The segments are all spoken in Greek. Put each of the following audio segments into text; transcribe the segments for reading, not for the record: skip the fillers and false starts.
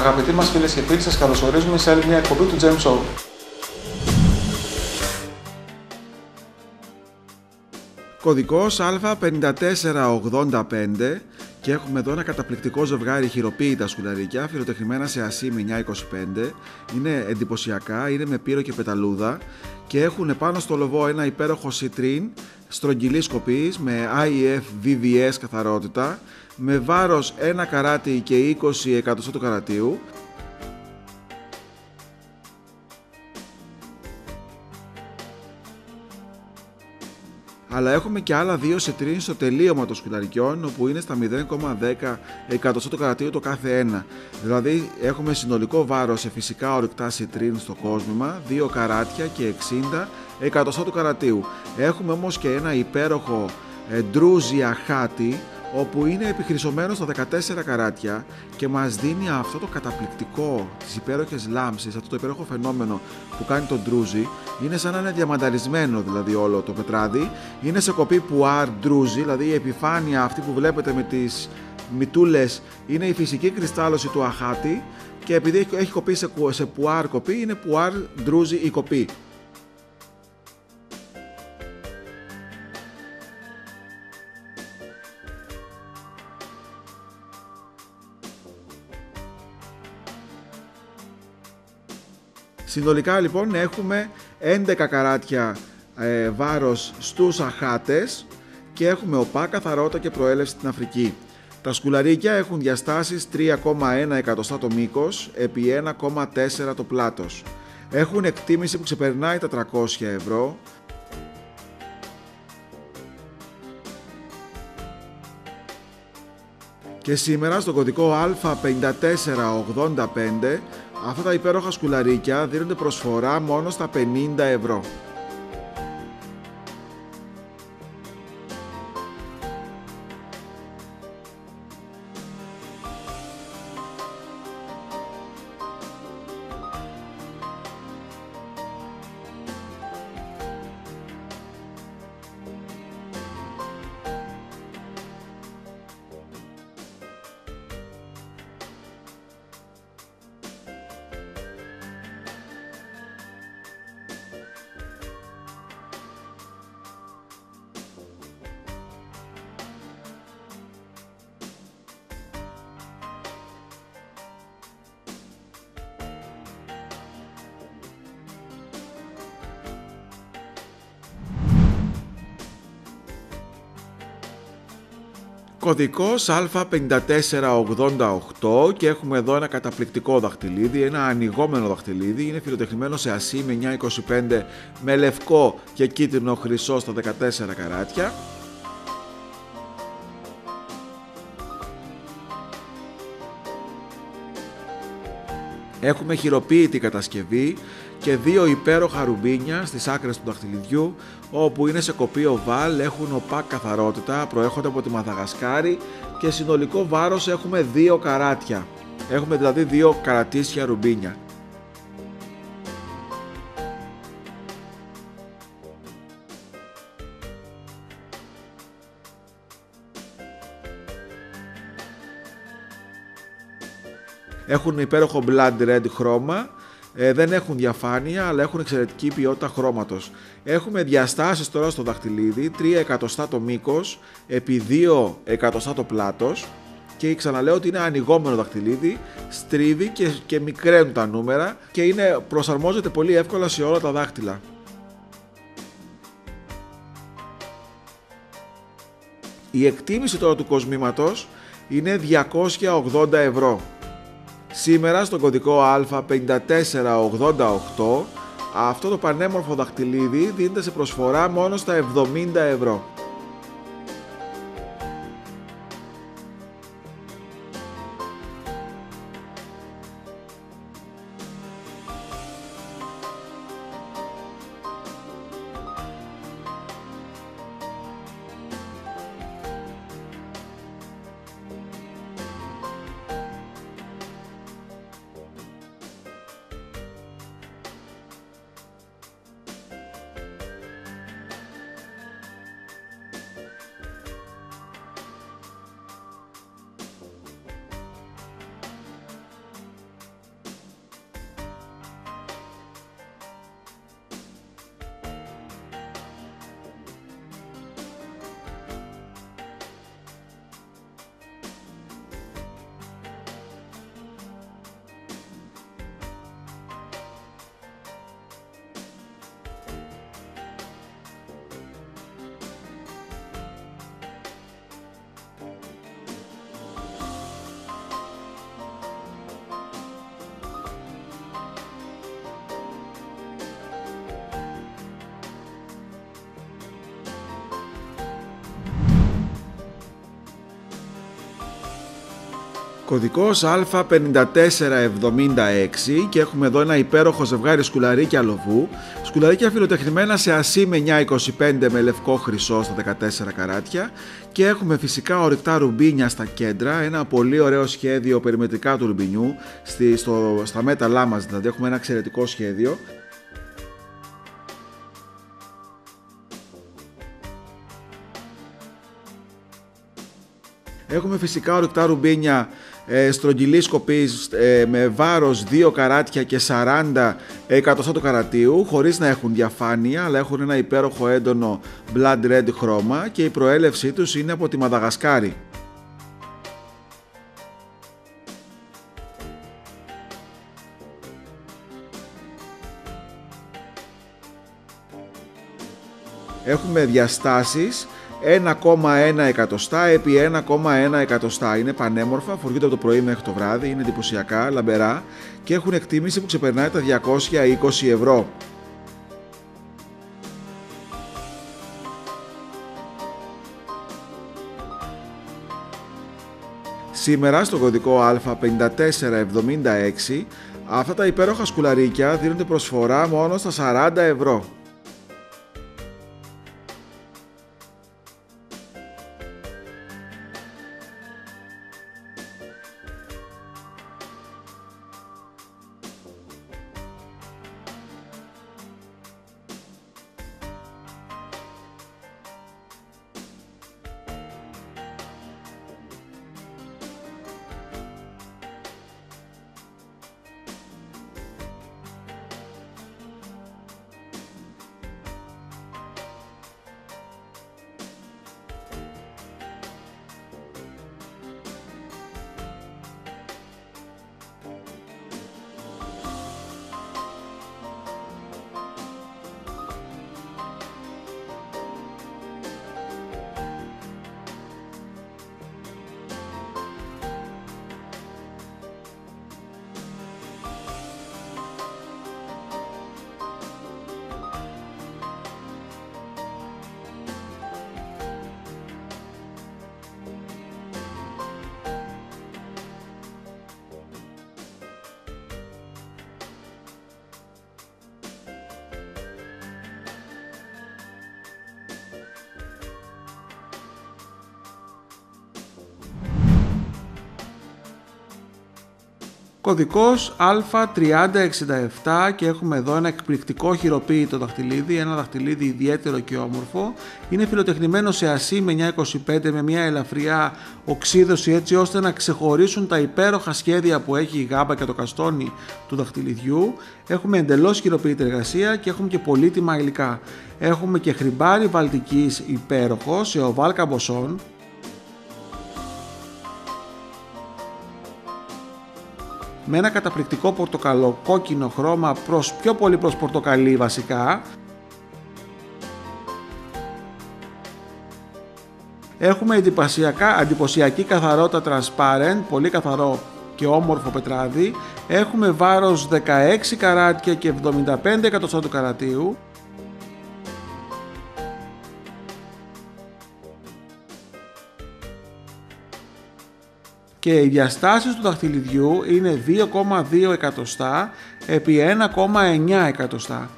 Αγαπητοί μας φίλες και φίλοι, σας καλωσορίζουμε σε άλλη μια εκπομπή του Gem Show. Κωδικός Α5485 και έχουμε εδώ ένα καταπληκτικό ζευγάρι χειροποίητα σκουλαρίκια φιλοτεχνημένα σε ασί με 925. Είναι εντυπωσιακά, είναι με πύρο και πεταλούδα και έχουν πάνω στο λοβό ένα υπέροχο σιτρίν στρογγυλής κοπής με IF VVS καθαρότητα, με βάρος 1 καράτι και 20 εκατοστά του καρατίου. Αλλά έχουμε και άλλα δύο σιτρίν στο τελείωμα των σκουλαρικιών, όπου είναι στα 0,10 εκατοστά του καρατίου το κάθε ένα. Δηλαδή έχουμε συνολικό βάρος σε φυσικά ορυκτά σιτρίν στο κόσμημα, 2 καράτια και 60 εκατοστά του καρατίου. Έχουμε όμως και ένα υπέροχο ντρούζι χάτι, όπου είναι επιχρυσωμένο στα 14 καράτια και μας δίνει αυτό το καταπληκτικό, τις υπέροχες λάμψεις, αυτό το υπέροχο φαινόμενο που κάνει το ντρούζι. Είναι σαν να είναι διαμανταρισμένο δηλαδή όλο το πετράδι. Είναι σε κοπή πουάρ ντρούζι, δηλαδή η επιφάνεια αυτή που βλέπετε με τις μυτούλες είναι η φυσική κρυστάλλωση του αχάτι, και επειδή έχει κοπεί σε πουάρ κοπή, είναι πουάρ ντρούζι η κοπή. Συνολικά λοιπόν έχουμε 11 καράτια βάρος στους αχάτες και έχουμε οπά, καθαρότητα και προέλευση στην Αφρική. Τα σκουλαρίκια έχουν διαστάσεις 3,1 εκατοστά το μήκος επί 1,4 το πλάτος. Έχουν εκτίμηση που ξεπερνάει τα 300 ευρώ. Και σήμερα στο κωδικό Α5485 αυτά τα υπέροχα σκουλαρίκια δίνονται προσφορά μόνο στα 50 ευρώ. Κωδικός Α5488 και έχουμε εδώ ένα καταπληκτικό δαχτυλίδι, ένα ανοιγόμενο δαχτυλίδι, είναι φιλοτεχνημένο σε ασί με 925 με λευκό και κίτρινο χρυσό στα 14 καράτια. Έχουμε χειροποίητη κατασκευή και δύο υπέροχα ρουμπίνια στις άκρες του δαχτυλιδιού, όπου είναι σε κοπή οβάλ, έχουν οπά καθαρότητα, προέρχονται από τη Μαδαγασκάρη και συνολικό βάρος έχουμε 2 καράτια. Έχουμε δηλαδή 2 καρατίσια ρουμπίνια. Έχουν υπέροχο blood red χρώμα, δεν έχουν διαφάνεια αλλά έχουν εξαιρετική ποιότητα χρώματος. Έχουμε διαστάσεις τώρα στο δαχτυλίδι, 3 εκατοστά το μήκος επί 2 εκατοστά το πλάτος, και ξαναλέω ότι είναι ανοιγόμενο δαχτυλίδι, στρίβει και μικραίνουν τα νούμερα και προσαρμόζεται πολύ εύκολα σε όλα τα δάχτυλα. Η εκτίμηση τώρα του κοσμήματος είναι 280 ευρώ. Σήμερα στον κωδικό Α5488 αυτό το πανέμορφο δαχτυλίδι δίνεται σε προσφορά μόνο στα 70 ευρώ. Κωδικός Α5476 και έχουμε εδώ ένα υπέροχο ζευγάρι σκουλαρίκια λοβού. Σκουλαρίκια φιλοτεχνημένα σε ασί με 925 με λευκό χρυσό στα 14 καράτια και έχουμε φυσικά ορυκτά ρουμπίνια στα κέντρα, ένα πολύ ωραίο σχέδιο περιμετρικά του ρουμπινιού στα μέταλά μας, δηλαδή έχουμε ένα εξαιρετικό σχέδιο. Έχουμε φυσικά ορυκτά ρουμπίνια στρογγυλής σκοπής με βάρος 2 καράτια και 40 εκατοστά του καρατίου, χωρίς να έχουν διαφάνεια, αλλά έχουν ένα υπέροχο έντονο blood red χρώμα και η προέλευσή τους είναι από τη Μαδαγασκάρη. Έχουμε διαστάσεις 1,1 εκατοστά επί 1,1 εκατοστά. Είναι πανέμορφα, φοριούνται από το πρωί μέχρι το βράδυ, είναι εντυπωσιακά, λαμπερά και έχουν εκτίμηση που ξεπερνάει τα 220 ευρώ. Σήμερα στο κωδικό Α5476 αυτά τα υπέροχα σκουλαρίκια δίνονται προσφορά μόνο στα 40 ευρώ. Κωδικός Α3067 και έχουμε εδώ ένα εκπληκτικό χειροποίητο δαχτυλίδι, ένα δαχτυλίδι ιδιαίτερο και όμορφο. Είναι φιλοτεχνημένο σε ασί με 925 με μια ελαφριά οξύδωση έτσι ώστε να ξεχωρίσουν τα υπέροχα σχέδια που έχει η γάμπα και το καστόνι του δαχτυλιδιού. Έχουμε εντελώς χειροποίητη εργασία και έχουμε και πολύτιμα υλικά. Έχουμε και χρυμπάρι βαλτικής υπέροχο σε οβάλ καμποσόν. Με ένα καταπληκτικό πορτοκαλό κόκκινο χρώμα πιο πολύ προς πορτοκαλί βασικά. Έχουμε εντυπωσιακή καθαρότητα transparent, πολύ καθαρό και όμορφο πετράδι. Έχουμε βάρος 16 καράτια και 75 εκατοστά του καρατίου. Και οι διαστάσεις του δαχτυλιδιού είναι 2,2 εκατοστά επί 1,9 εκατοστά.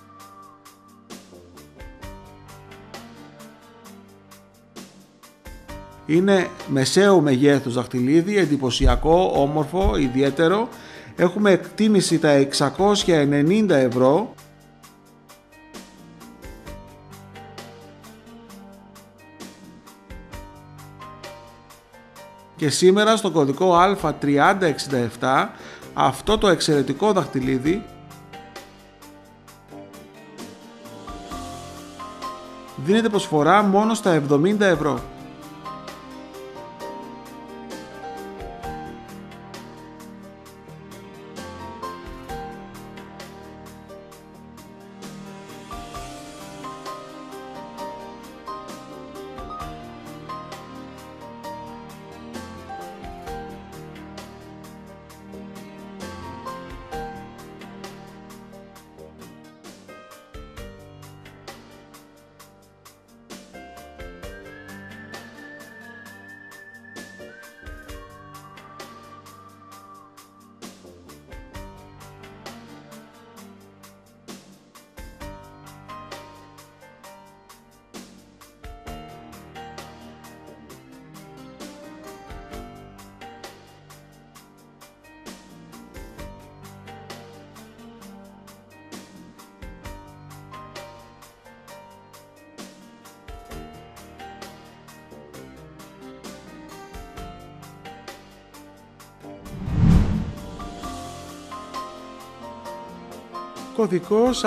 Είναι μεσαίου μεγέθους δαχτυλίδι, εντυπωσιακό, όμορφο, ιδιαίτερο. Έχουμε εκτίμηση τα 690 ευρώ. Και σήμερα στο κωδικό Α3067 αυτό το εξαιρετικό δαχτυλίδι δίνεται προσφορά μόνο στα 70 ευρώ. Κωδικός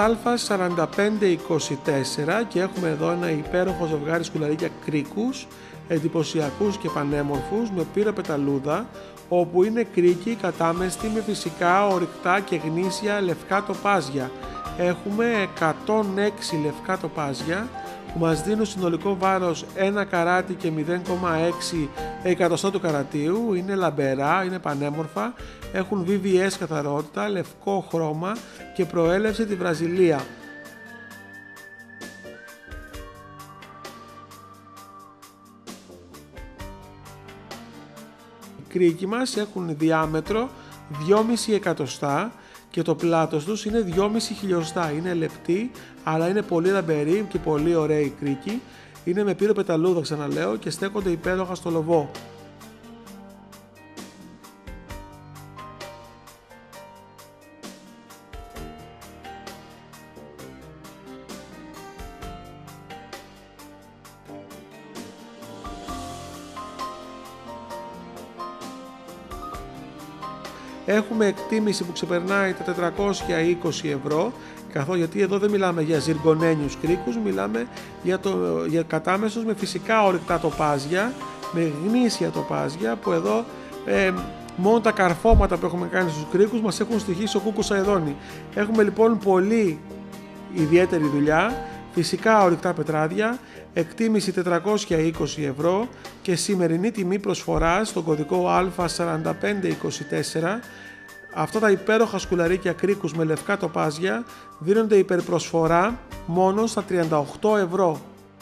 Α4524 και έχουμε εδώ ένα υπέροχο ζευγάρι σκουλαρίκια κρίκους, εντυπωσιακούς και πανέμορφους με πύρα πεταλούδα, όπου είναι κρίκοι κατάμεστοι με φυσικά ορυκτά και γνήσια λευκά τοπάζια. Έχουμε 106 λευκά τοπάζια που μας δίνουν συνολικό βάρος 1 καράτι και 0,6 εκατοστά του καρατίου. Είναι λαμπερά, είναι πανέμορφα, έχουν VVS καθαρότητα, λευκό χρώμα και προέλευση τη Βραζιλία. Οι κρίκοι μας έχουν διάμετρο 2,5 εκατοστά και το πλάτος τους είναι 2,5 χιλιοστά. Είναι λεπτοί, αλλά είναι πολύ λαμπεροί και πολύ ωραίοι κρίκοι. Είναι με πύρο πεταλούδα, ξαναλέω, και στέκονται υπέροχα στο λοβό. Έχουμε εκτίμηση που ξεπερνάει τα 420 ευρώ, καθώς γιατί εδώ δεν μιλάμε για ζυργονένιους κρίκους, μιλάμε για κατάμεσους με φυσικά ορυκτά τοπάζια, με γνήσια τοπάζια, που εδώ μόνο τα καρφώματα που έχουμε κάνει στους κρίκους μας έχουν στοιχήσει ο κούκκος αηδόνι. Έχουμε λοιπόν πολύ ιδιαίτερη δουλειά, φυσικά ορυκτά πετράδια, εκτίμηση 420 ευρώ και σημερινή τιμή προσφοράς στον κωδικό Α4524. Αυτά τα υπέροχα σκουλαρίκια κρίκους με λευκά τοπάζια δίνονται υπερπροσφορά μόνο στα 38 ευρώ.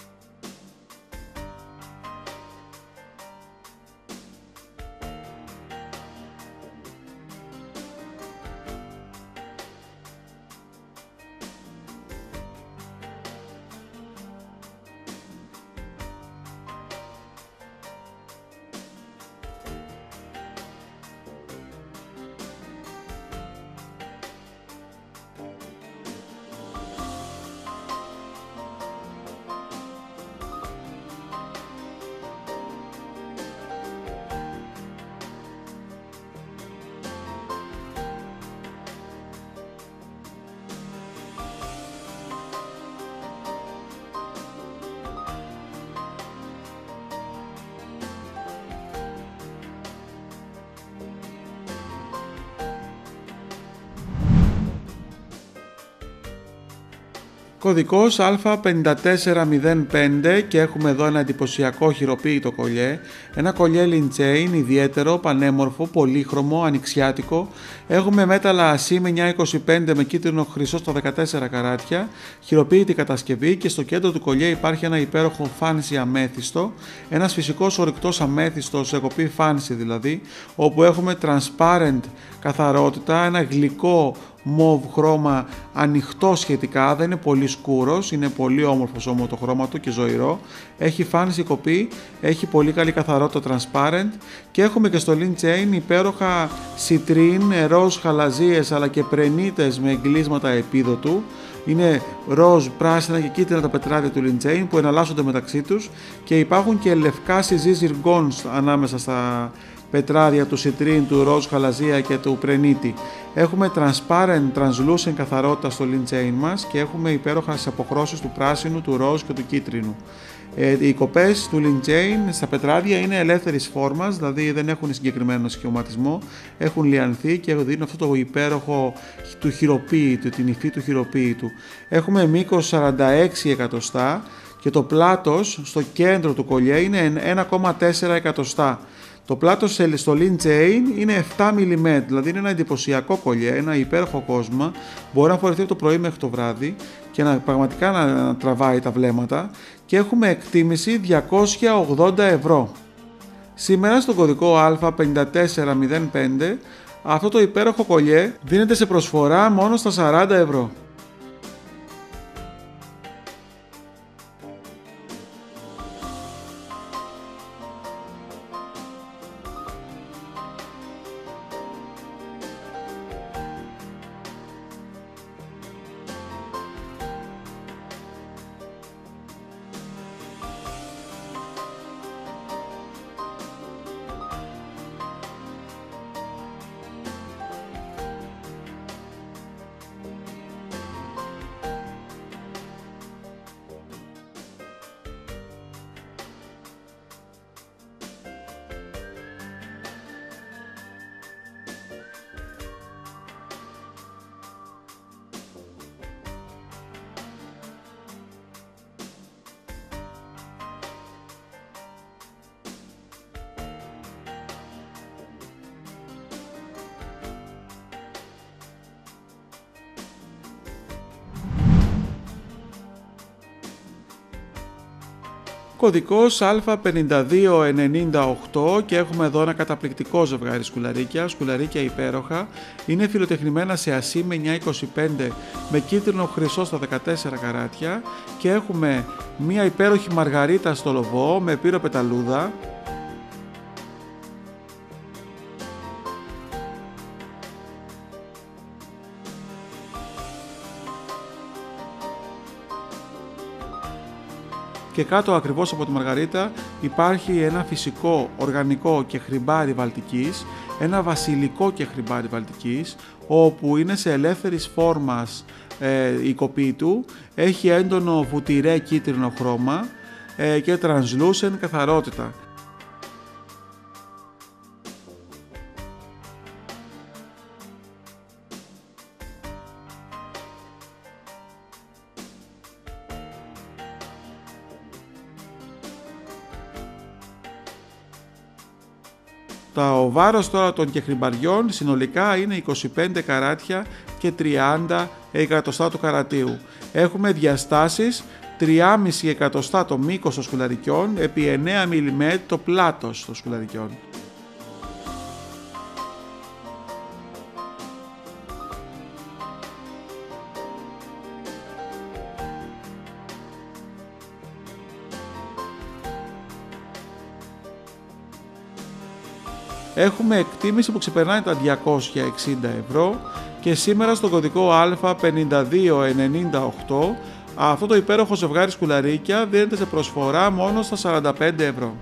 Κωδικός Α5405 και έχουμε εδώ ένα εντυπωσιακό χειροποίητο κολλιέ, ένα κολλιέ Lin-Chain ιδιαίτερο, πανέμορφο, πολύχρωμο, ανοιξιάτικο. Έχουμε μέταλλα ασήμ 925 με κίτρινο χρυσό στα 14 καράτια, χειροποίητη κατασκευή, και στο κέντρο του κολλιέ υπάρχει ένα υπέροχο fancy αμέθιστο, ένας φυσικός ορυκτός αμέθιστος σε κοπή fancy δηλαδή, όπου έχουμε transparent καθαρότητα, ένα γλυκό μοβ χρώμα, ανοιχτό σχετικά, δεν είναι πολύ σκούρος, είναι πολύ όμορφος όμως το χρώμα του και ζωηρό, έχει fancy κοπή, έχει πολύ καλή καθαρότητα transparent, και έχουμε και στο Lin-Chain υπέροχα σιτρίν, ροζ χαλαζίες αλλά και πρενίτες με εγκλίσματα επίδοτου. Είναι ροζ, πράσινα και κίτρινα τα πετράδια του Lin-Chain που εναλλάσσονται μεταξύ τους, και υπάρχουν και λευκά συζύ ζυργών ανάμεσα στα πετράδια του σιτρίν, του ροζ χαλαζία και του πρενίτη. Έχουμε transparent, translucent καθαρότητα στο Lin-Chain μας και έχουμε υπέροχες αποχρώσεις του πράσινου, του ροζ και του κίτρινου. Οι κοπές του Lin-Chain στα πετράδια είναι ελεύθερης φόρμας, δηλαδή δεν έχουν συγκεκριμένο σχηματισμό, έχουν λιανθεί και δίνουν αυτό το υπέροχο του χειροποίητου, την υφή του χειροποίητου. Έχουμε μήκος 46 εκατοστά και το πλάτος στο κέντρο του κολλιέ είναι 1,4 εκατοστά. Το πλάτος στο Lin-Chain είναι 7 mm, δηλαδή είναι ένα εντυπωσιακό κολλιέ, ένα υπέροχο κόσμημα, μπορεί να φορεθεί από το πρωί μέχρι το βράδυ και πραγματικά να τραβάει τα βλέμματα, και έχουμε εκτίμηση 280 ευρώ. Σήμερα στον κωδικό Α5405 αυτό το υπέροχο κολλιέ δίνεται σε προσφορά μόνο στα 40 ευρώ. Κωδικός Α5298 και έχουμε εδώ ένα καταπληκτικό ζευγάρι σκουλαρίκια υπέροχα. Είναι φιλοτεχνημένα σε ασήμι 925 με κίτρινο χρυσό στα 14 καράτια και έχουμε μία υπέροχη μαργαρίτα στο λοβό με πύρο πεταλούδα. Και κάτω ακριβώς από τη μαργαρίτα υπάρχει ένα φυσικό οργανικό και χρυμπάρι Βαλτικής, ένα βασιλικό και χρυμπάρι Βαλτικής, όπου είναι σε ελεύθερης φόρμας η κοπή του, έχει έντονο βουτυρέ κίτρινο χρώμα και translucent καθαρότητα. Το βάρος τώρα των κεχριμπαριών συνολικά είναι 25 καράτια και 30 εκατοστά του καρατίου. Έχουμε διαστάσεις 3,5 εκατοστά το μήκος των σκουλαρικιών επί 9 mm το πλάτος των σκουλαρικιών. Έχουμε εκτίμηση που ξεπερνάει τα 260 ευρώ και σήμερα στον κωδικό Α5298 αυτό το υπέροχο ζευγάρι σκουλαρίκια δίνεται σε προσφορά μόνο στα 45 ευρώ.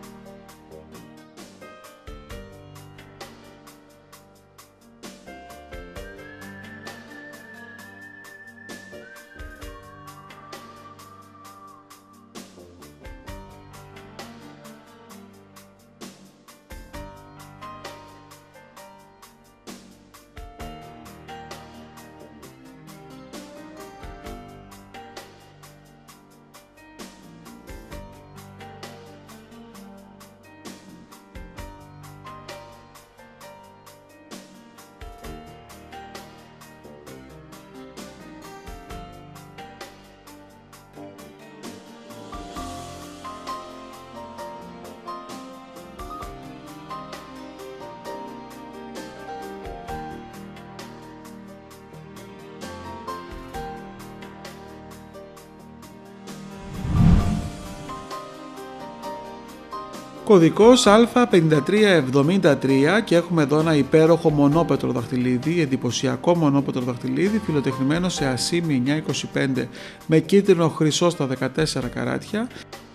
Κωδικός Α5373 και έχουμε εδώ ένα υπέροχο μονόπετρο δαχτυλίδι, εντυπωσιακό μονόπετρο δαχτυλίδι, φιλοτεχνημένο σε ασήμι 925 με κίτρινο χρυσό στα 14 καράτια.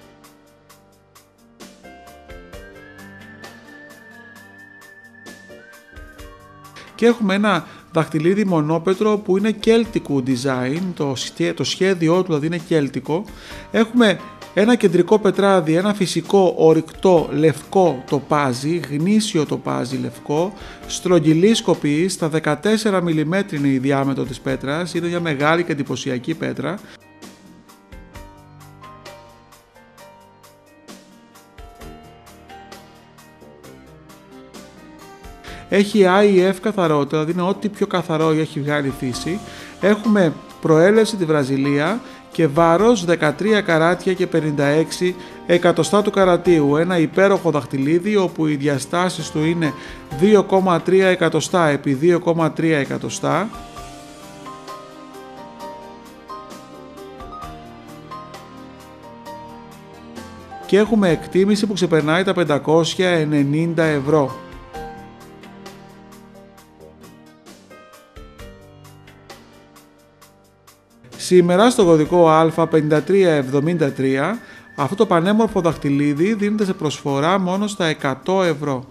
Και έχουμε ένα δαχτυλίδι μονόπετρο που είναι κέλτικου design, το σχέδιό του δηλαδή είναι κέλτικο. Έχουμε ένα κεντρικό πετράδι, ένα φυσικό ορυκτό λευκό τοπάζι, γνήσιο τοπάζι λευκό, στρογγυλή σκοπή, στα 14 mm είναι η διάμετρο της πέτρας, είναι μια μεγάλη και εντυπωσιακή πέτρα. Έχει IEF καθαρότητα, δηλαδή είναι ό,τι πιο καθαρό έχει βγάλει η φύση. Έχουμε προέλευση τη Βραζιλία και βάρος 13 καράτια και 56 εκατοστά του καρατίου. Ένα υπέροχο δαχτυλίδι όπου οι διαστάσεις του είναι 2,3 εκατοστά επί 2,3 εκατοστά. Και έχουμε εκτίμηση που ξεπερνάει τα 590 ευρώ. Σήμερα στο κωδικό Α5373 αυτό το πανέμορφο δαχτυλίδι δίνεται σε προσφορά μόνο στα 100 ευρώ.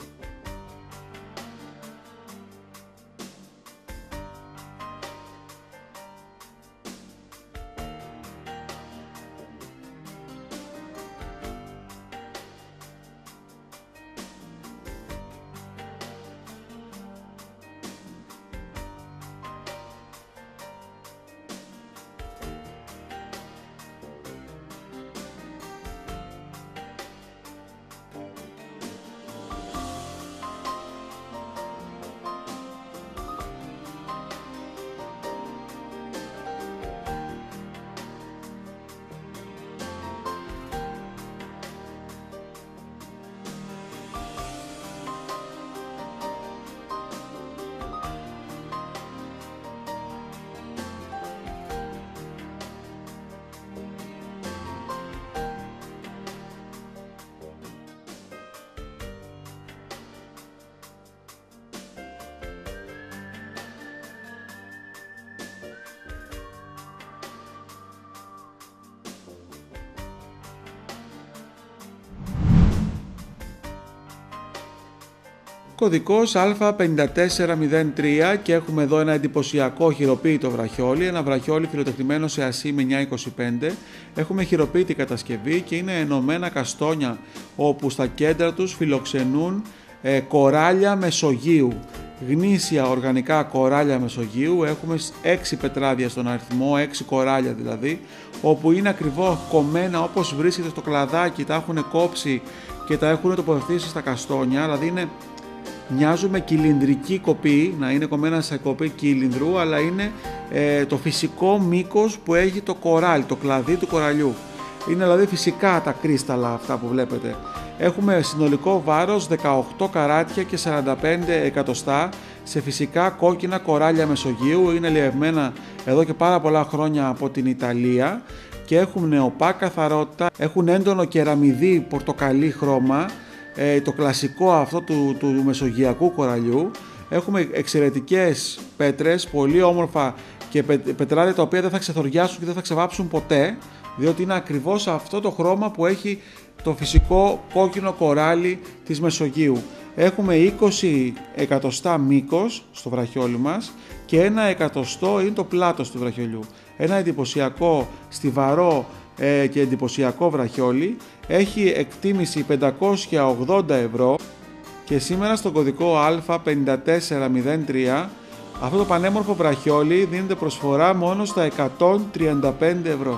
Κωδικός Α5403 και έχουμε εδώ ένα εντυπωσιακό χειροποίητο βραχιόλι, ένα βραχιόλι φιλοτεχνημένο σε ασί με 925. Έχουμε χειροποίητη κατασκευή και είναι ενωμένα καστόνια όπου στα κέντρα τους φιλοξενούν κοράλια Μεσογείου. Γνήσια οργανικά κοράλια Μεσογείου, έχουμε 6 πετράδια στον αριθμό, 6 κοράλια δηλαδή, όπου είναι ακριβώς κομμένα όπως βρίσκεται στο κλαδάκι, τα έχουν κόψει και τα έχουν τοποθετήσει στα καστόνια, δηλαδή μοιάζουν με κυλινδρική κοπή, να είναι κομμένα σε κοπή κύλινδρου, αλλά είναι το φυσικό μήκος που έχει το κοράλι, το κλαδί του κοραλιού. Είναι δηλαδή φυσικά τα κρίσταλα αυτά που βλέπετε. Έχουμε συνολικό βάρος 18 καράτια και 45 εκατοστά σε φυσικά κόκκινα κοράλια Μεσογείου. Είναι λιευμένα εδώ και πάρα πολλά χρόνια από την Ιταλία και έχουν νεοπά καθαρότητα, έχουν έντονο κεραμιδί πορτοκαλί χρώμα, το κλασικό αυτό του μεσογειακού κοραλιού. Έχουμε εξαιρετικές πέτρες, πολύ όμορφα και πετράδια τα οποία δεν θα ξεθοριάσουν και δεν θα ξεβάψουν ποτέ, διότι είναι ακριβώς αυτό το χρώμα που έχει το φυσικό κόκκινο κοράλι της Μεσογείου. Έχουμε 20 εκατοστά μήκος στο βραχιόλι μας και 1 εκατοστό είναι το πλάτος του βραχιολιού. Ένα εντυπωσιακό, στιβαρό και εντυπωσιακό βραχιόλι, έχει εκτίμηση 580 ευρώ και σήμερα στον κωδικό Α5403 αυτό το πανέμορφο βραχιόλι δίνεται προσφορά μόνο στα 135 ευρώ.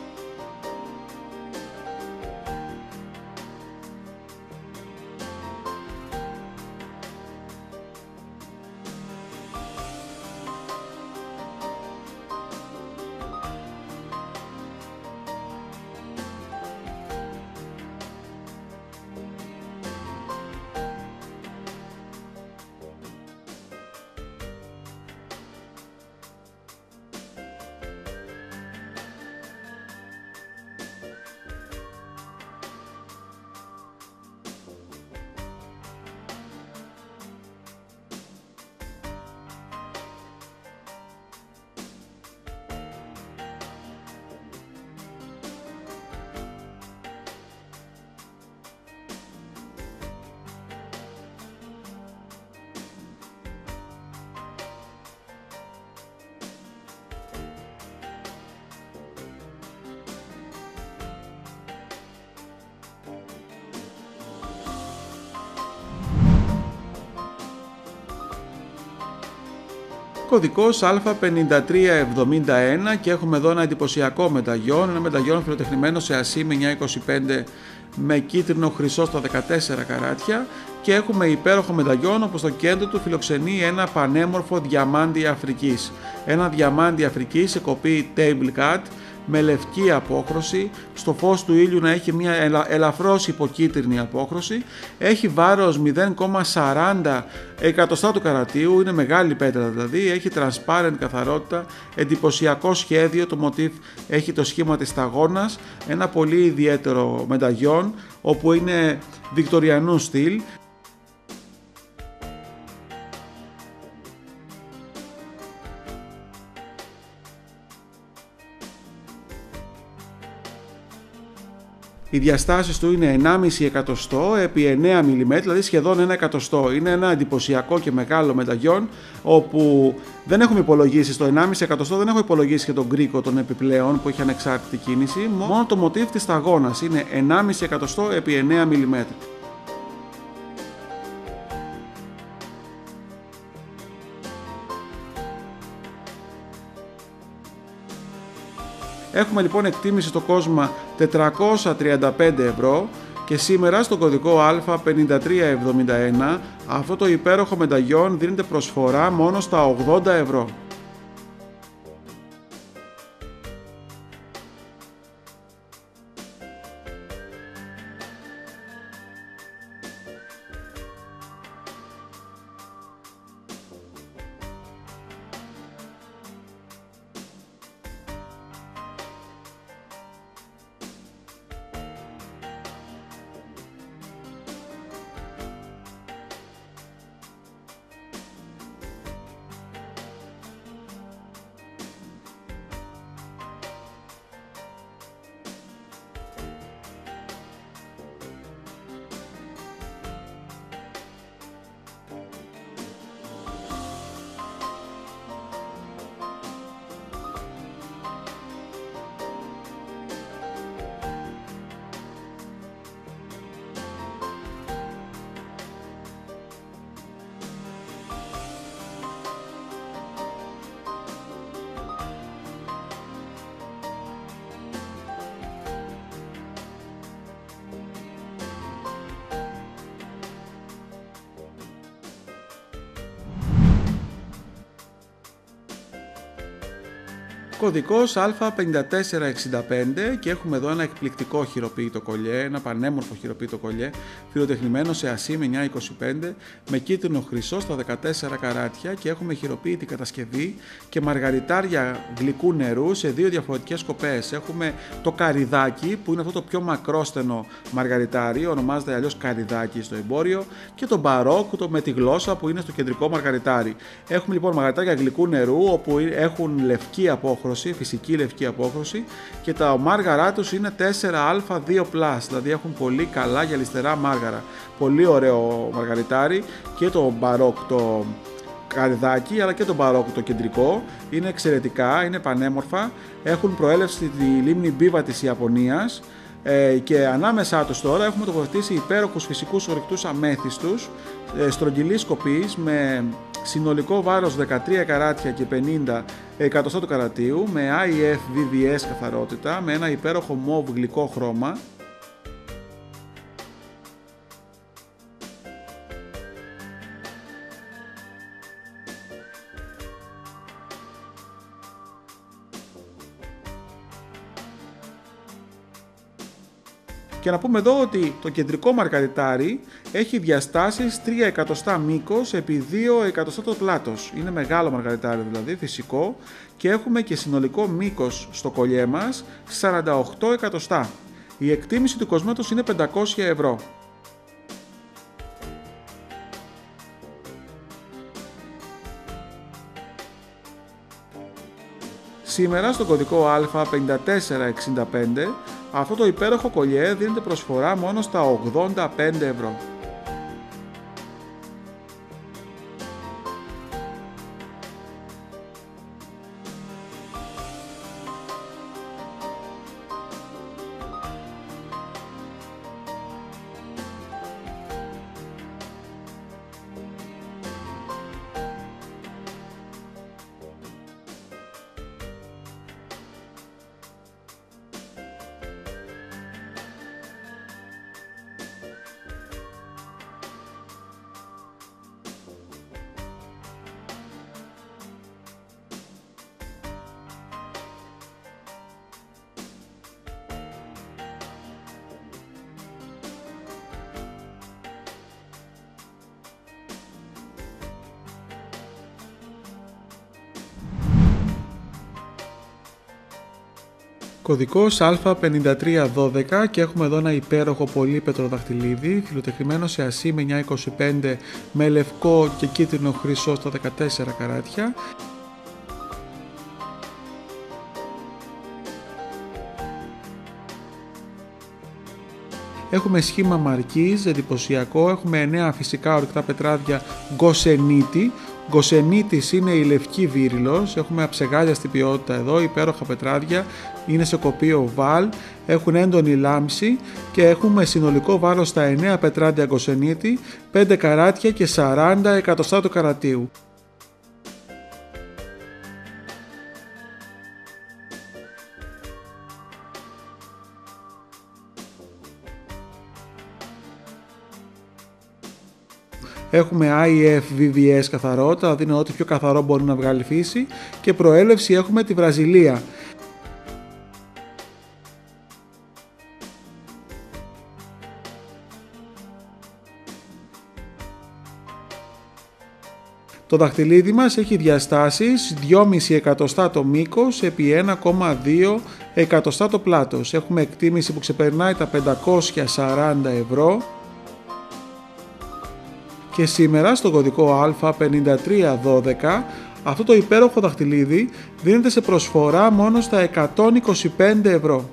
Κωδικός Α5371 και έχουμε εδώ ένα εντυπωσιακό μεταγιόν, ένα μεταγιόν φιλοτεχνημένο σε ασί με 925 με κίτρινο χρυσό στα 14 καράτια και έχουμε υπέροχο μεταγιόν όπου στο κέντρο του φιλοξενεί ένα πανέμορφο διαμάντι Αφρικής. Ένα διαμάντι Αφρικής σε κοπή table cut με λευκή απόχρωση, στο φως του ήλιου να έχει μια ελαφρώς υποκίτρινη απόχρωση, έχει βάρος 0,40 εκατοστά του καρατίου, είναι μεγάλη πέτρα δηλαδή, έχει transparent καθαρότητα, εντυπωσιακό σχέδιο, το μοτίβ έχει το σχήμα της σταγόνας, ένα πολύ ιδιαίτερο μεταγιόν όπου είναι βικτοριανού στυλ. Οι διαστάσεις του είναι 1,5 εκατοστό επί 9 mm, δηλαδή σχεδόν 1 εκατοστό. Είναι ένα εντυπωσιακό και μεγάλο μεταγιόν, όπου δεν έχουμε υπολογίσει στο 1,5 εκατοστό, δεν έχω υπολογίσει και τον κρίκο των επιπλέον που έχει ανεξάρτητη κίνηση. Μόνο το μοτίβ της σταγόνας είναι 1,5 εκατοστό επί 9 mm. Έχουμε λοιπόν εκτίμηση στο κόσμο 435 ευρώ και σήμερα στον κωδικό Α5371 αυτό το υπέροχο μεταγιόν δίνεται προσφορά μόνο στα 80 ευρώ. Κωδικός Α5465 και έχουμε εδώ ένα εκπληκτικό χειροποίητο κολλιέ, ένα πανέμορφο χειροποίητο κολλιέ, φιλοτεχνημένο σε ασήμι 925 με κίτρινο χρυσό στα 14 καράτια και έχουμε χειροποίητη κατασκευή και μαργαριτάρια γλυκού νερού σε δύο διαφορετικές σκοπές. Έχουμε το καριδάκι που είναι αυτό το πιο μακρόστενο μαργαριτάρι, ονομάζεται αλλιώς καριδάκι στο εμπόριο, και το μπαρόκ με τη γλώσσα που είναι στο κεντρικό μαργαριτάρι. Έχουμε λοιπόν μαργαριτάρια γλυκού νερού όπου έχουν λευκή απόχρωση, φυσική λευκή απόχρωση, και τα μάργαρά τους είναι 4α2+, δηλαδή έχουν πολύ καλά γυαλιστερά μάργαρα. Πολύ ωραίο μαργαριτάρι, και το μπαρόκ το καριδάκι αλλά και το μπαρόκ το κεντρικό είναι εξαιρετικά, είναι πανέμορφα, έχουν προέλευση τη λίμνη Μπίβα της Ιαπωνίας και ανάμεσά τους τώρα έχουμε τοποθετήσει υπέροχους φυσικούς ορυκτούς αμέθιστους στρογγυλής σκοπής με συνολικό βάρος 13 καράτια και 50 εκατοστά του καρατίου, με IF VVS καθαρότητα, με ένα υπέροχο μοβ γλυκό χρώμα. Και να πούμε εδώ ότι το κεντρικό μαργαριτάρι έχει διαστάσεις 3 εκατοστά μήκος επί 2 εκατοστά το πλάτος. Είναι μεγάλο μαργαριτάρι δηλαδή, φυσικό, και έχουμε και συνολικό μήκος στο κολλιέ μας 48 εκατοστά. Η εκτίμηση του κοσμέτος είναι 500 ευρώ. Σήμερα στο κωδικό Α5465 αυτό το υπέροχο κολλιέ δίνεται προσφορά μόνο στα 85 ευρώ. Κωδικός Α5312 και έχουμε εδώ ένα υπέροχο πολύπετρο δαχτυλίδι φιλοτεχνημένο σε ασήμι 925 με λευκό και κίτρινο χρυσό στα 14 καράτια. Έχουμε σχήμα μαρκίζ, εντυπωσιακό, έχουμε 9 φυσικά ορυκτά πετράδια γκοσενίτη. Γκοσενίτης είναι η λευκή βύριλος, έχουμε αψεγάλιαστη ποιότητα εδώ, υπέροχα πετράδια, είναι σε κοπείο βάλ, έχουν έντονη λάμψη και έχουμε συνολικό βάρος στα 9 πετράδια γκοσενίτη, 5 καράτια και 40 εκατοστά του καρατίου. Έχουμε IF VVS καθαρότητα, δηλαδή είναι ό,τι πιο καθαρό μπορεί να βγάλει φύση, και προέλευση έχουμε τη Βραζιλία. Το δαχτυλίδι μας έχει διαστάσεις 2,5 εκατοστά το μήκος επί 1,2 εκατοστά το πλάτος. Έχουμε εκτίμηση που ξεπερνάει τα 540 ευρώ. Και σήμερα στο κωδικό Α5312 αυτό το υπέροχο δαχτυλίδι δίνεται σε προσφορά μόνο στα 125 ευρώ.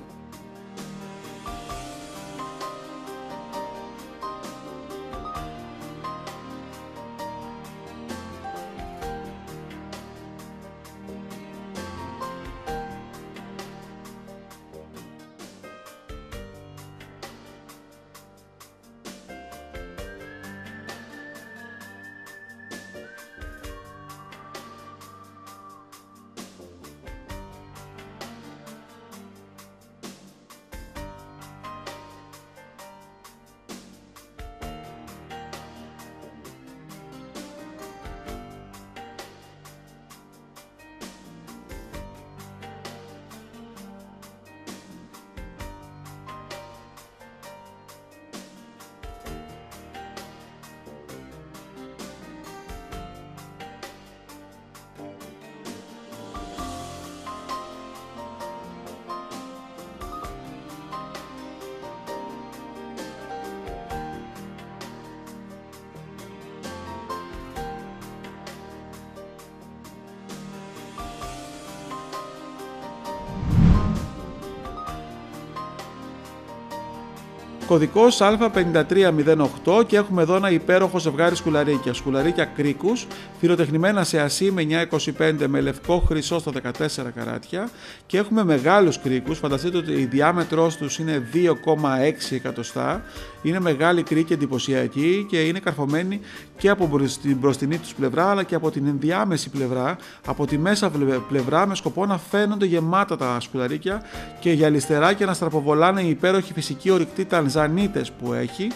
Κωδικός Α5308 και έχουμε εδώ ένα υπέροχο ζευγάρι σκουλαρίκια. Σκουλαρίκια κρίκους, φιλοτεχνημένα σε ασί με 925 με λευκό χρυσό στα 14 καράτια και έχουμε μεγάλους κρίκους, φανταστείτε ότι η διάμετρος τους είναι 2,6 εκατοστά. Είναι μεγάλη κρίκη, εντυπωσιακή και είναι καρφωμένη και από την μπροστινή τους πλευρά αλλά και από την ενδιάμεση πλευρά, από τη μέσα πλευρά, με σκοπό να φαίνονται γεμάτα τα σκουλαρίκια και γυαλιστερά και να στραποβολάνε οι υπέροχοι φυσικοί ορυκτοί τανζανίτες που έχει.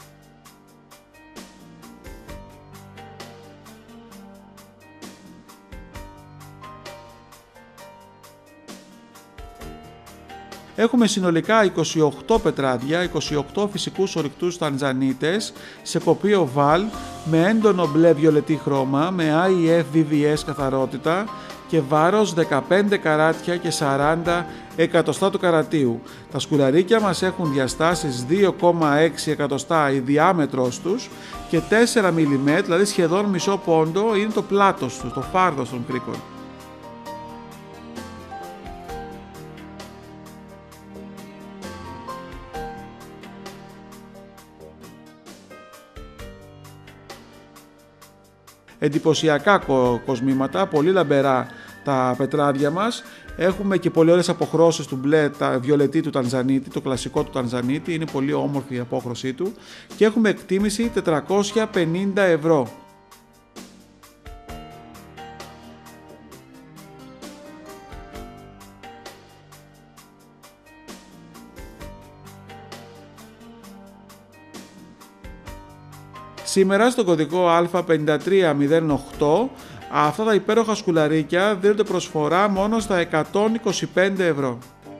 Έχουμε συνολικά 28 πετράδια, 28 φυσικούς ορυκτούς τανζανίτες σε κοπή οβάλ με έντονο μπλε βιολετή χρώμα, με IF VVS καθαρότητα και βάρος 15 καράτια και 40 εκατοστά του καρατίου. Τα σκουλαρίκια μας έχουν διαστάσεις 2,6 εκατοστά η διάμετρος τους και 4 mm, δηλαδή σχεδόν μισό πόντο, είναι το πλάτος τους, το φάρδος των κρίκων. Εντυπωσιακά κοσμήματα, πολύ λαμπερά τα πετράδια μας. Έχουμε και πολύ ωραίες αποχρώσεις του μπλε, τα βιολετή του τανζανίτη, το κλασικό του τανζανίτη, είναι πολύ όμορφη η απόχρωσή του και έχουμε εκτίμηση 450 ευρώ. Σήμερα στον κωδικό Α5308 αυτά τα υπέροχα σκουλαρίκια δίνονται προσφορά μόνο στα 125 ευρώ.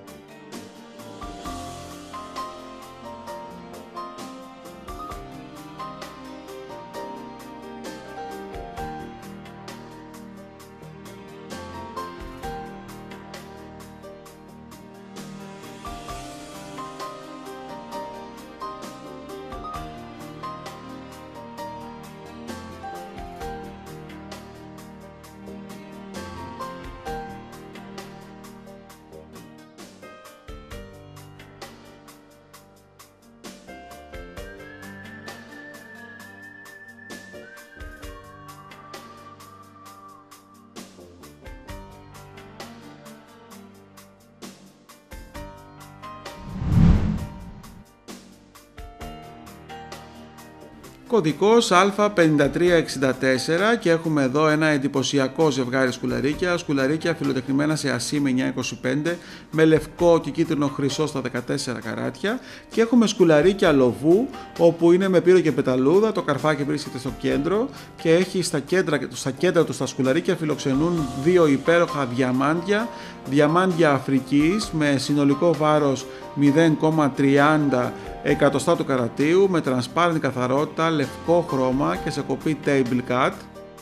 Κωδικός Α5364 και έχουμε εδώ ένα εντυπωσιακό ζευγάρι σκουλαρίκια φιλοτεχνημένα σε ασί με 925 με λευκό και κίτρινο χρυσό στα 14 καράτια και έχουμε σκουλαρίκια λοβού όπου είναι με πύρο και πεταλούδα, το καρφάκι βρίσκεται στο κέντρο και έχει στα κέντρα του τα σκουλαρίκια φιλοξενούν δύο υπέροχα διαμάντια Αφρικής με συνολικό βάρος 0,30 εκατοστά του καρατίου με transparent καθαρότητα, λευκό χρώμα και σε κοπή table cut.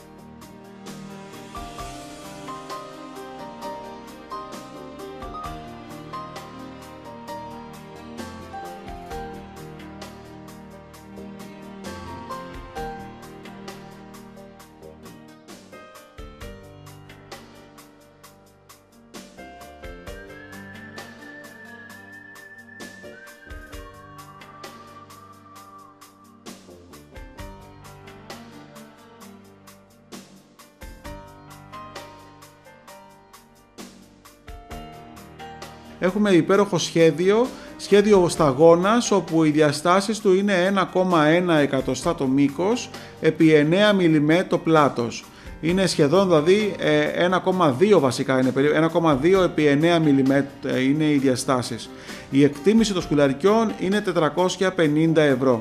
Έχουμε υπέροχο σχέδιο σταγόνας όπου οι διαστάσεις του είναι 1,1 εκατοστά το μήκος επί 9 mm το πλάτος. Είναι σχεδόν δηλαδή 1,2 βασικά, είναι 1,2 επί 9 mm είναι οι διαστάσεις. Η εκτίμηση των σκουλαρικιών είναι 450 ευρώ.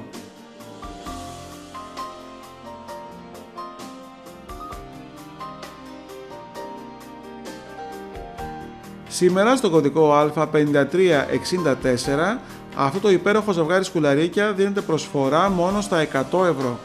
Σήμερα στο κωδικό Α5364 αυτό το υπέροχο ζευγάρι σκουλαρίκια δίνεται προσφορά μόνο στα 100 ευρώ.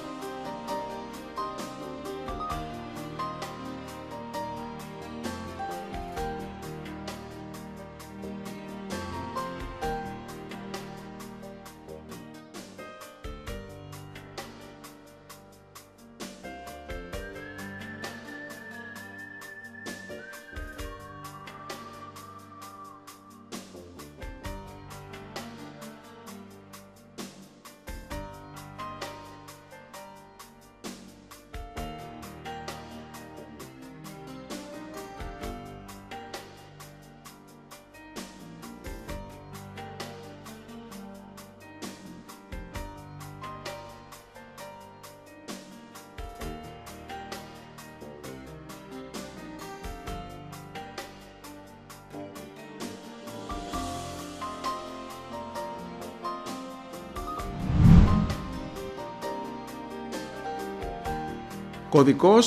Κωδικός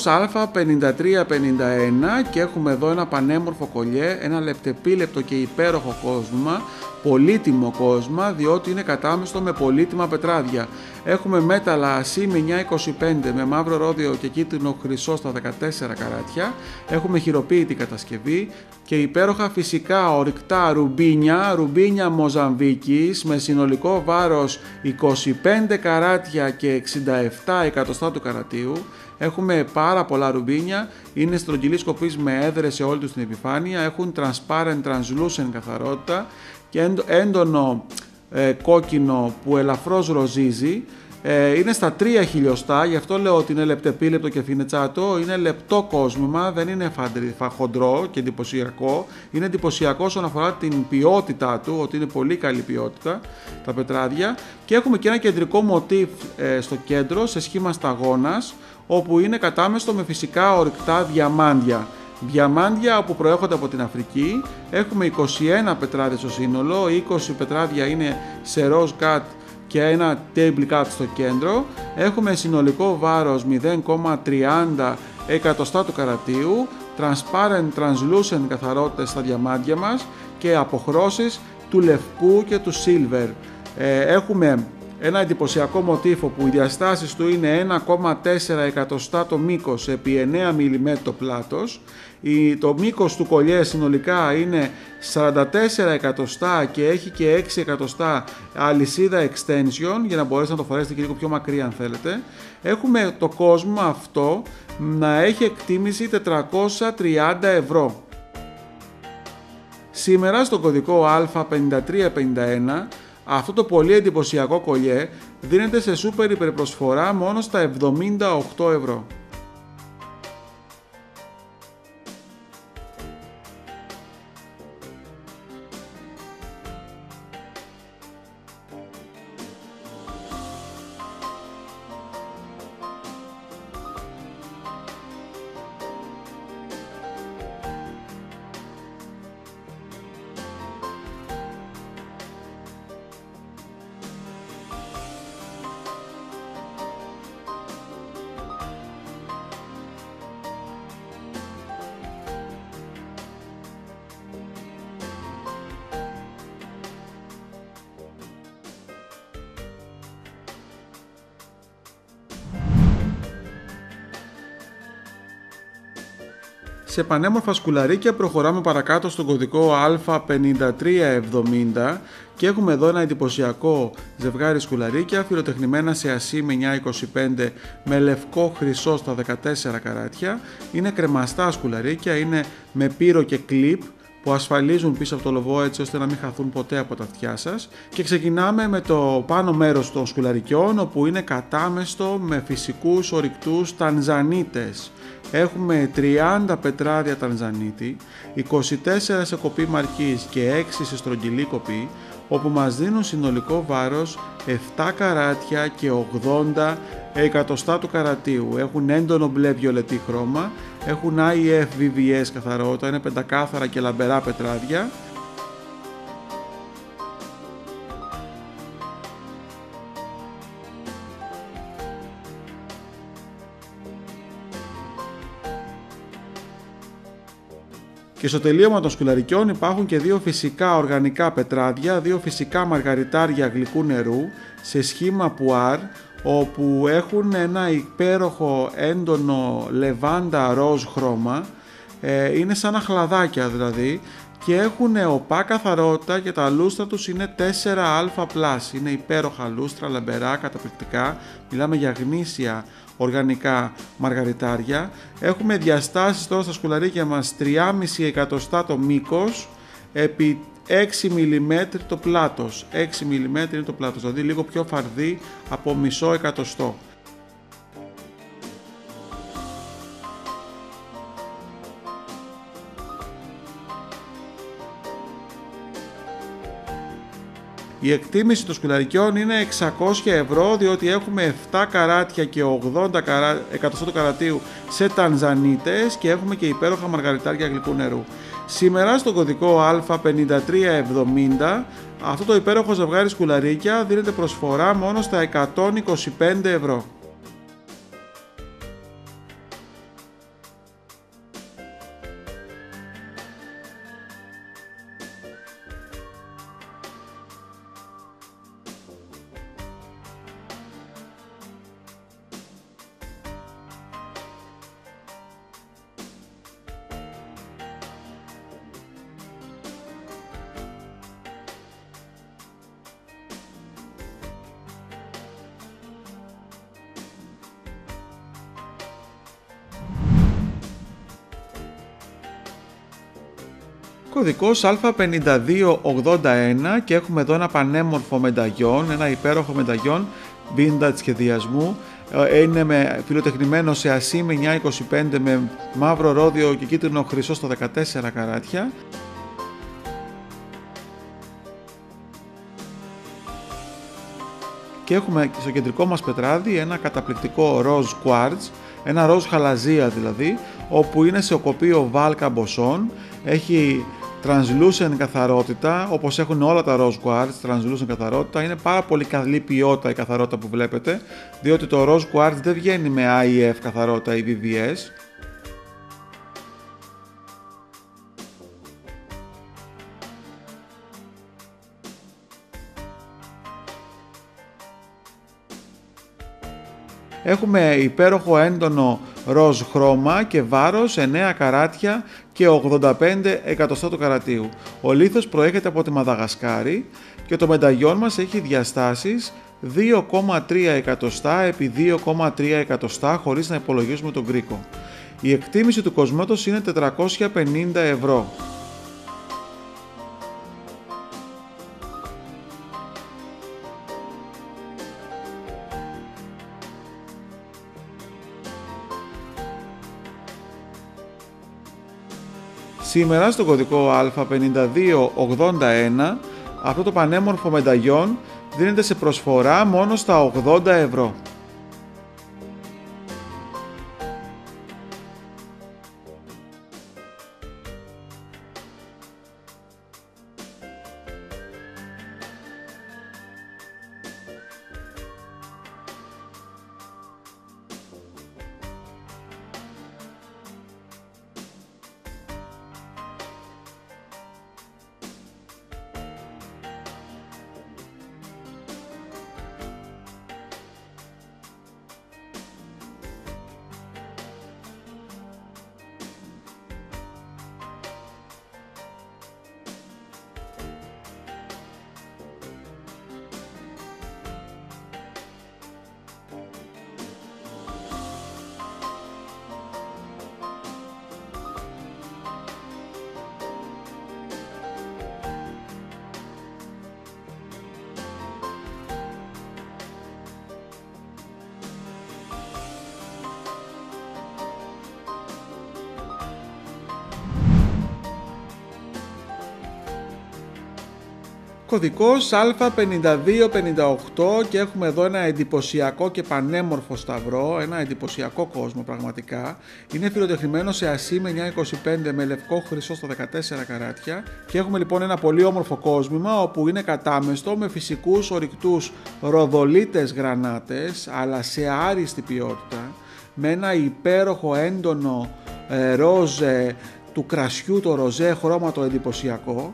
Α5351 και έχουμε εδώ ένα πανέμορφο κολλιέ, ένα λεπτεπίλεπτο και υπέροχο κόσμημα, πολύτιμο κόσμημα διότι είναι κατάμεστο με πολύτιμα πετράδια. Έχουμε μέταλλα ασήμι 925 με μαύρο ρόδιο και κίτρινο χρυσό στα 14 καράτια. Έχουμε χειροποίητη κατασκευή και υπέροχα φυσικά ορυκτά ρουμπίνια Μοζαμβίκης με συνολικό βάρος 25 καράτια και 67 εκατοστά του καρατίου. Έχουμε πάρα πολλά ρουμπίνια, είναι στρογγυλής κοπής με έδρες σε όλη τους την επιφάνεια, έχουν transparent, translucent καθαρότητα και έντονο κόκκινο που ελαφρώς ροζίζει. Είναι στα 3 χιλιοστά, γι' αυτό λέω ότι είναι λεπτεπίλεπτο και φινετσάτο. Είναι λεπτό κόσμημα, δεν είναι χοντρό και εντυπωσιακό. Είναι εντυπωσιακό όσον αφορά την ποιότητά του, ότι είναι πολύ καλή ποιότητα τα πετράδια. Και έχουμε και ένα κεντρικό μοτίβ στο κέντρο σε σχήμα σταγόνας, όπου είναι κατάμεστο με φυσικά ορυκτά διαμάντια. Διαμάντια που προέρχονται από την Αφρική. Έχουμε 21 πετράδια στο σύνολο, 20 πετράδια είναι σε ροζ cut και ένα table cut στο κέντρο. Έχουμε συνολικό βάρος 0,30 εκατοστά του καρατίου, transparent, translucent καθαρότητες στα διαμάντια μας και αποχρώσεις του λευκού και του silver. Έχουμε ένα εντυπωσιακό μοτίφο που οι διαστάσεις του είναι 1,4 εκατοστά το μήκος επί 9 mm το πλάτος. Το μήκος του κολλιέ συνολικά είναι 44 εκατοστά και έχει και 6 εκατοστά αλυσίδα extension για να μπορέσετε να το φορέσετε και λίγο πιο μακριά αν θέλετε. Έχουμε το κόσμημα αυτό να έχει εκτίμηση 430 ευρώ. Σήμερα στο κωδικό Α5351 αυτό το πολύ εντυπωσιακό κολλιέ δίνεται σε σούπερ υπερπροσφορά μόνο στα 78 ευρώ. Σε πανέμορφα σκουλαρίκια προχωράμε παρακάτω στον κωδικό Α5370 και έχουμε εδώ ένα εντυπωσιακό ζευγάρι σκουλαρίκια φιλοτεχνημένα σε ασήμι 925 με λευκό χρυσό στα 14 καράτια. Είναι κρεμαστά σκουλαρίκια, είναι με πύρο και κλιπ που ασφαλίζουν πίσω από το λοβό έτσι ώστε να μην χαθούν ποτέ από τα αυτιά σας. Και ξεκινάμε με το πάνω μέρος των σκουλαρικιών όπου είναι κατάμεστο με φυσικούς ορυκτούς τανζανίτες. Έχουμε 30 πετράδια τανζανίτη, 24 σε κοπή μαρκής και 6 σε στρογγυλή κοπή, όπου μας δίνουν συνολικό βάρος 7 καράτια και 80 εκατοστά του καρατίου. Έχουν έντονο μπλε βιολετή χρώμα, έχουν IF VVS καθαρότητα, είναι πεντακάθαρα και λαμπερά πετράδια. Και στο τελείωμα των σκουλαρικιών υπάρχουν και δύο φυσικά οργανικά πετράδια, δύο φυσικά μαργαριτάρια γλυκού νερού σε σχήμα πουάρ, όπου έχουν ένα υπέροχο έντονο λεβάντα ροζ χρώμα, είναι σαν αχλαδάκια δηλαδή, και έχουν οπά καθαρότητα και τα λούστρα τους είναι 4α+, είναι υπέροχα λούστρα, λαμπερά, καταπληκτικά, μιλάμε για γνήσια οργανικά μαργαριτάρια. Έχουμε διαστάσεις τώρα στα σκουλαρίκια μας 3,5 εκατοστά το μήκος επί 6 mm το πλάτος, 6 mm είναι το πλάτος, δηλαδή λίγο πιο φαρδί από μισό εκατοστό. Η εκτίμηση των σκουλαρικιών είναι 600 ευρώ διότι έχουμε 7 καράτια και 80 εκατοστό του καρατίου σε τανζανίτες και έχουμε και υπέροχα μαργαριτάρια γλυκού νερού. Σήμερα στο κωδικό Α5370 αυτό το υπέροχο ζευγάρι σκουλαρίκια δίνεται προσφορά μόνο στα 125 ευρώ. Κωδικός Α5281 και έχουμε εδώ ένα πανέμορφο μενταγιόν, ένα υπέροχο μενταγιόν vintage σχεδιασμού. Είναι φιλοτεχνημένο σε ασήμι 925 με μαύρο ρόδιο και κίτρινο χρυσό στα 14 καράτια. Και έχουμε στο κεντρικό μας πετράδι ένα καταπληκτικό ροζ quartz, ένα ροζ χαλαζία δηλαδή, όπου είναι σε οκοπείο βάλκα μποσών, έχει translucent καθαρότητα, όπως έχουν όλα τα rose quartz, translucent καθαρότητα. Είναι πάρα πολύ καλή ποιότητα η καθαρότητα που βλέπετε, διότι το rose quartz δεν βγαίνει με IF καθαρότητα ή VVS. Έχουμε υπέροχο έντονο ροζ χρώμα και βάρος 9 καράτια και 85 εκατοστά του καρατίου. Ο λίθος προέρχεται από τη Μαδαγασκάρη και το μενταγιόν μας έχει διαστάσεις 2,3 εκατοστά επί 2,3 εκατοστά χωρίς να υπολογίσουμε τον κρίκο. Η εκτίμηση του κοσμάτος είναι 450 ευρώ. Σήμερα στο κωδικό Α5281 αυτό το πανέμορφο μενταγιόν δίνεται σε προσφορά μόνο στα 80 ευρώ. Κωδικός Α5258 και έχουμε εδώ ένα εντυπωσιακό και πανέμορφο σταυρό, ένα εντυπωσιακό κόσμο πραγματικά. Είναι φιλοτεχνημένο σε ασήμι 925 με λευκό χρυσό στα 14 καράτια και έχουμε λοιπόν ένα πολύ όμορφο κόσμημα όπου είναι κατάμεστο με φυσικούς ορυκτούς ροδολίτες γρανάτες αλλά σε άριστη ποιότητα, με ένα υπέροχο έντονο ροζ του κρασιού, το ροζέ χρώμα το εντυπωσιακό.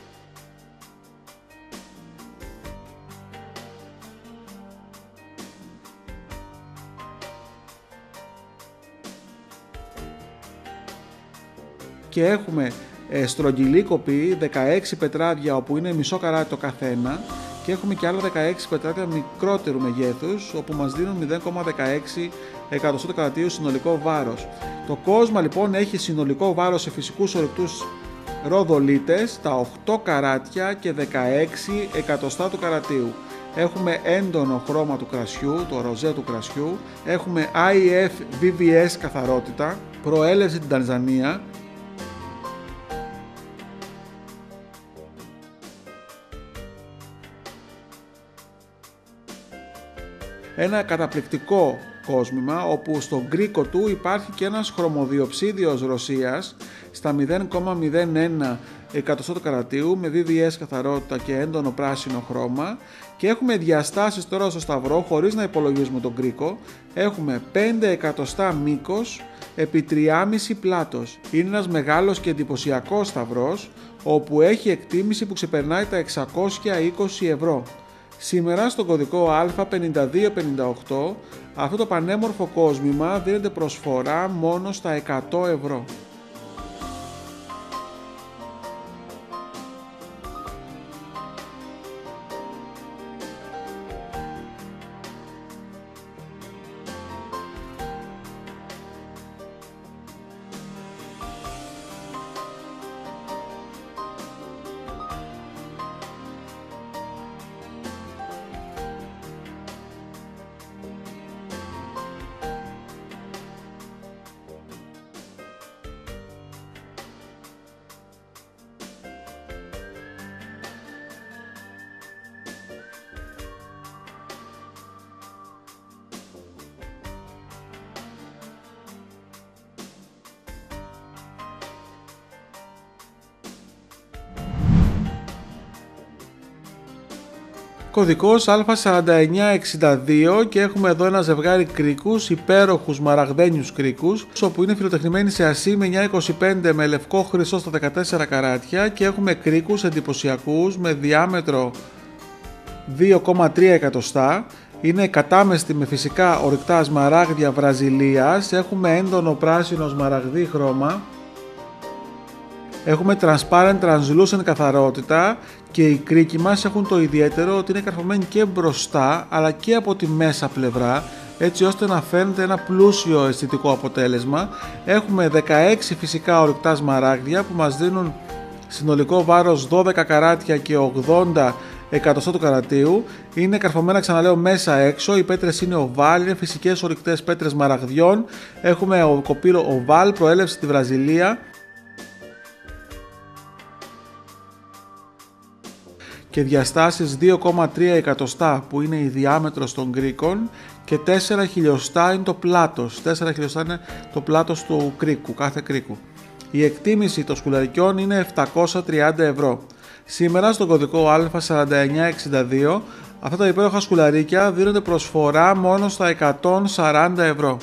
Και έχουμε στρογγυλή κοπή, 16 πετράδια όπου είναι μισό καράτι το καθένα και έχουμε και άλλα 16 πετράδια μικρότερου μεγέθους όπου μας δίνουν 0,16 εκατοστό του καρατίου συνολικό βάρος. Το κόσμα λοιπόν έχει συνολικό βάρος σε φυσικούς ορυκτούς ροδολίτες τα 8 καράτια και 16 εκατοστά του καρατίου. Έχουμε έντονο χρώμα του κρασιού, το ροζέ του κρασιού, έχουμε IF VVS καθαρότητα, προέλευση την Τανζανία. Ένα καταπληκτικό κόσμημα όπου στον κρίκο του υπάρχει και ένας χρωμοδιοψίδιος Ρωσίας στα 0,01 εκατοστό του καρατίου με VVS καθαρότητα και έντονο πράσινο χρώμα και έχουμε διαστάσεις τώρα στο σταυρό χωρίς να υπολογίζουμε τον κρίκο. Έχουμε 5 εκατοστά μήκος επί 3,5 πλάτος. Είναι ένας μεγάλος και εντυπωσιακός σταυρός όπου έχει εκτίμηση που ξεπερνάει τα 620 ευρώ. Σήμερα στο κωδικό Α5258 αυτό το πανέμορφο κόσμημα δίνεται προσφορά μόνο στα 100 ευρώ. Κωδικός Α4962 και έχουμε εδώ ένα ζευγάρι κρίκους, υπέροχους μαραγδένιους κρίκους, όπου είναι φιλοτεχνημένοι σε ασήμι 925 με λευκό χρυσό στα 14 καράτια και έχουμε κρίκους εντυπωσιακούς με διάμετρο 2,3 εκατοστά. Είναι κατάμεστη με φυσικά ορυκτά σμαράγδια Βραζιλίας, έχουμε έντονο πράσινο σμαραγδί χρώμα, έχουμε transparent translucent καθαρότητα και οι κρίκοι μας έχουν το ιδιαίτερο ότι είναι καρφωμένοι και μπροστά αλλά και από τη μέσα πλευρά, έτσι ώστε να φαίνεται ένα πλούσιο αισθητικό αποτέλεσμα. Έχουμε 16 φυσικά ορυκτά σμαράγδια που μας δίνουν συνολικό βάρος 12 καράτια και 80 εκατοστά του καρατίου. Είναι καρφωμένα, ξαναλέω, μέσα έξω. Οι πέτρες είναι οβάλ, είναι φυσικές ορυκτές πέτρες μαραγδιών. Έχουμε κοπήλο οβάλ, προέλευση στη Βραζιλία. Και διαστάσεις 2,3 εκατοστά που είναι η διάμετρος των κρίκων και 4 χιλιοστά είναι το πλάτος. 4 χιλιοστά είναι το πλάτος του κρίκου, κάθε κρίκου. Η εκτίμηση των σκουλαρικιών είναι 730 ευρώ. Σήμερα στον κωδικό Α4962 αυτά τα υπέροχα σκουλαρίκια δίνονται προσφορά μόνο στα 140 ευρώ.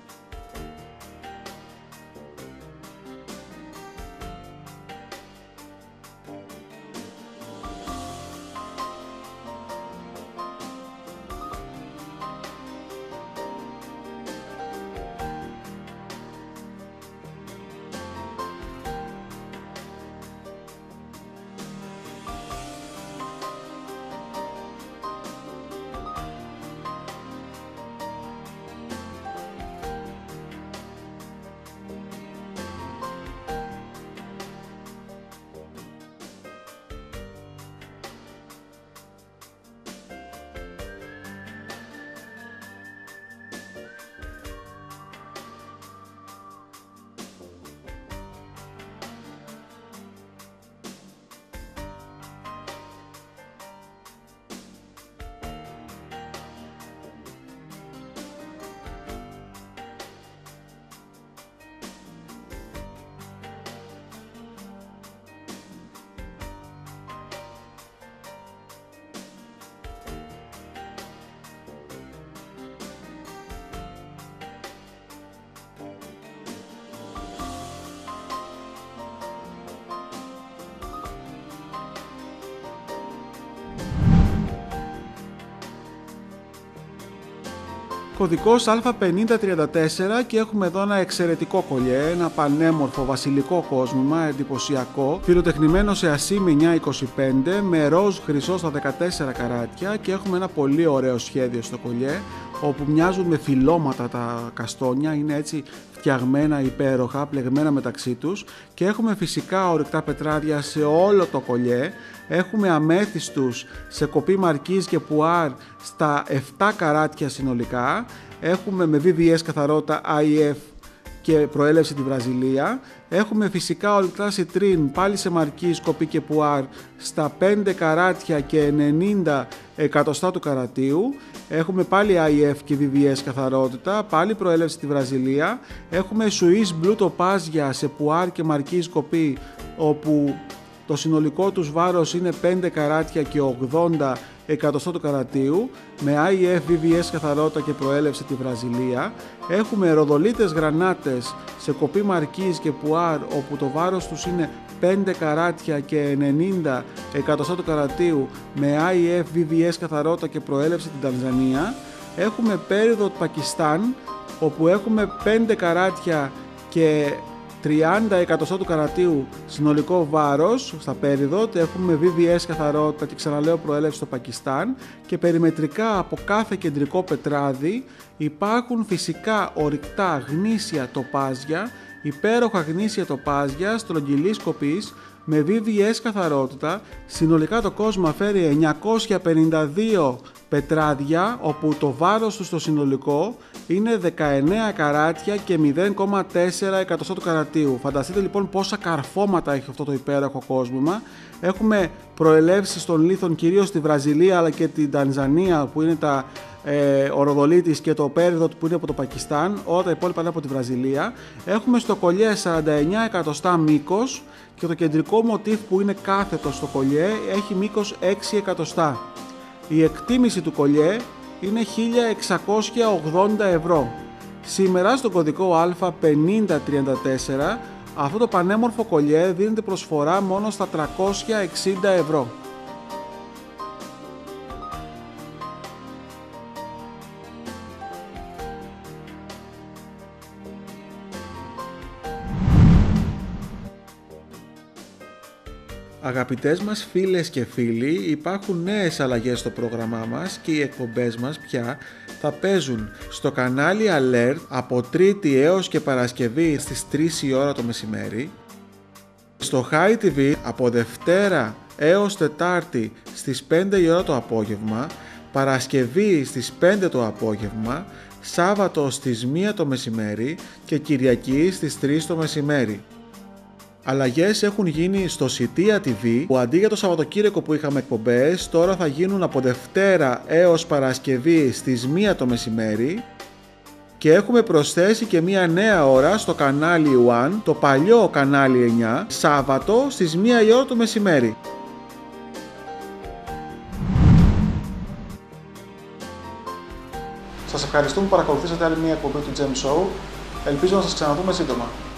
Κωδικός Α5034 και έχουμε εδώ ένα εξαιρετικό κολλιέ, ένα πανέμορφο βασιλικό κόσμημα, εντυπωσιακό, φιλοτεχνημένο σε ασήμι 925 με ροζ χρυσό στα 14 καράτια και έχουμε ένα πολύ ωραίο σχέδιο στο κολλιέ, όπου μοιάζουν με φυλλώματα τα καστόνια, είναι έτσι φτιαγμένα υπέροχα, πλεγμένα μεταξύ τους και έχουμε φυσικά ορυκτά πετράδια σε όλο το κολλιέ. Έχουμε αμέθιστους σε κοπή μαρκίζ και πουάρ στα 7 καράτια συνολικά. Έχουμε με VVS καθαρότητα IF και προέλευση τη Βραζιλία. Έχουμε φυσικά ορυκτά σιτρίν πάλι σε μαρκίζ, κοπή και πουάρ στα 5 καράτια και 90 εκατοστά του καρατίου. Έχουμε πάλι IF και VVS καθαρότητα, πάλι προέλευση τη Βραζιλία. Έχουμε Swiss Blue τοπάζια σε πουάρ και μαρκίζ κοπή, όπου το συνολικό τους βάρος είναι 5 καράτια και 80 εκατοστά του καρατίου με IF, VVS καθαρότητα και προέλευση τη Βραζιλία. Έχουμε ροδολίτες γρανάτες σε κοπή μαρκίζ και πουάρ, όπου το βάρος τους είναι 5 καράτια και 90 εκατοστά του καρατίου με IF, VVS καθαρότητα και προέλευση την Τανζανία. Έχουμε πέριδο Πακιστάν, όπου έχουμε 5 καράτια και 30 εκατοστά του καρατίου συνολικό βάρος στα πέριδο. Έχουμε VVS καθαρότητα και ξαναλέω προέλευση στο Πακιστάν και περιμετρικά από κάθε κεντρικό πετράδι υπάρχουν φυσικά ορυκτά γνήσια τοπάζια, υπέροχα γνήσια τοπάζια στρογγυλής κοπής με VVS καθαρότητα. Συνολικά το κόσμο φέρει 952 πετράδια, όπου το βάρος του στο συνολικό είναι 19 καράτια και 0,4 εκατοστά του καρατίου. Φανταστείτε λοιπόν πόσα καρφώματα έχει αυτό το υπέροχο κόσμημα. Έχουμε προελεύσεις των λίθων κυρίως στη Βραζιλία αλλά και την Τανζανία, που είναι τα οροδολίτης, και το πέριδο που είναι από το Πακιστάν. Όλα τα υπόλοιπα είναι από τη Βραζιλία. Έχουμε στο κολλιέ 49 εκατοστά μήκος και το κεντρικό μοτίβ που είναι κάθετο στο κολλιέ έχει μήκος 6 εκατοστά. Η εκτίμηση του κολιέ είναι 1.680 ευρώ. Σήμερα στον κωδικό Α5034 αυτό το πανέμορφο κολιέ δίνεται προσφορά μόνο στα 360 ευρώ. Αγαπητές μας φίλες και φίλοι, υπάρχουν νέες αλλαγές στο πρόγραμμά μας και οι εκπομπές μας πια θα παίζουν στο κανάλι Alert από Τρίτη έως και Παρασκευή στις 3 η ώρα το μεσημέρι, στο High TV από Δευτέρα έως Τετάρτη στις 5 η ώρα το απόγευμα, Παρασκευή στις 5 το απόγευμα, Σάββατο στις 1 το μεσημέρι και Κυριακή στις 3 το μεσημέρι. Αλλαγές έχουν γίνει στο Σιτία TV, που αντί για το Σαββατοκύριακο που είχαμε εκπομπές, τώρα θα γίνουν από Δευτέρα έως Παρασκευή στις 1 το μεσημέρι, και έχουμε προσθέσει και μια νέα ώρα στο κανάλι One, το παλιό κανάλι 9, Σάββατο στις 1 η ώρα το μεσημέρι. Σας ευχαριστούμε που παρακολουθήσατε άλλη μια εκπομπή του Gem Show. Ελπίζω να σας ξαναδούμε σύντομα.